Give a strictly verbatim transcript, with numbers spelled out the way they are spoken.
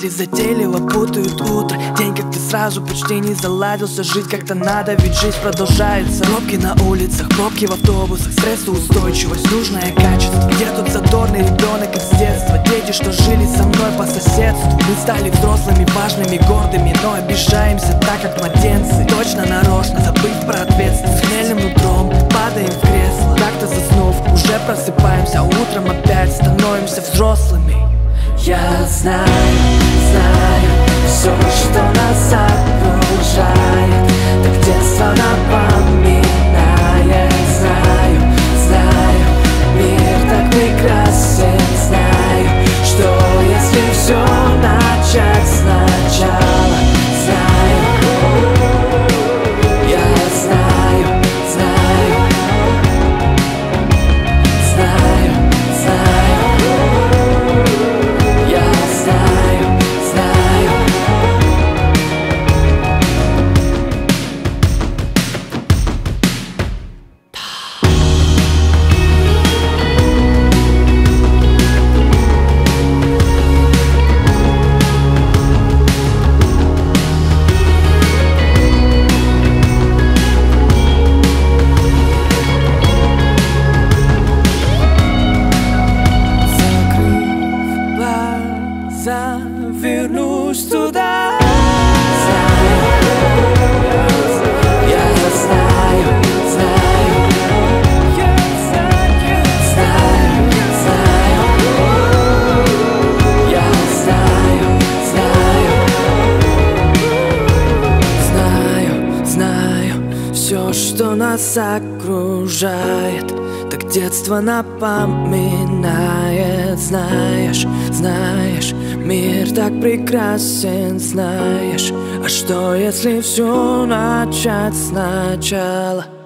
затейливо путают утро. День как-то сразу почти не заладился. Жить как-то надо, ведь жизнь продолжается. Пробки на улицах, пробки в автобусах, стрессоустойчивость, нужное качество. Где тот задорный ребенок из детства? Дети, что жили со мной по соседству. Мы стали взрослыми, важными, гордыми, но обижаемся так, как младенцы. Точно нарочно, забыв про ответственность. С хмельным утром падаем в кресло. Так-то заснув, уже просыпаемся, а утром опять становимся взрослыми. Я знаю, знаю все, что нас окружает, так детство напоминает. Знаю, знаю, мир так прекрасен. Знаю, что если все начать сначала. Знаю, я знаю, знаю, знаю, знаю, я знаю, знаю. Вернусь туда. Знаю, я знаю, знаю, знаю, знаю, я знаю, знаю, Знаю, знаю все, что нас окружает, так детство напоминает. Знаешь, знаешь, мир так прекрасен. Знаешь, а что если все начать сначала?